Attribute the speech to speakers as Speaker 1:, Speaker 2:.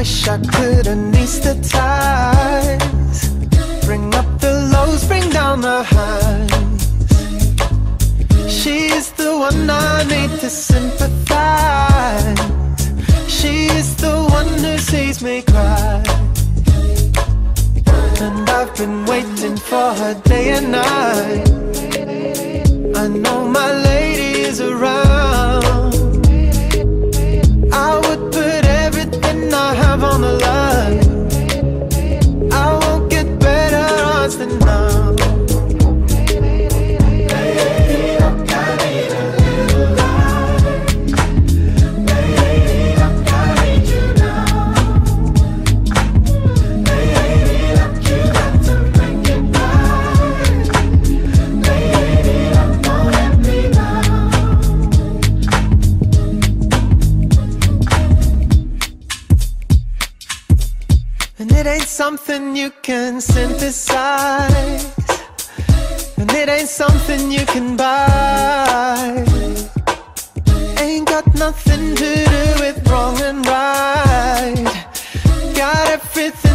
Speaker 1: wish I could anesthetize. Bring up the lows, bring down the highs. She's the one I need to sympathize. She's the one who sees me cry. And I've been waiting for her day and night. I know my lady is around. I would put everything I have on the line. I won't get better odds than now. And it ain't something you can synthesize, and it ain't something you can buy. Ain't got nothing to do with wrong and right. Got everything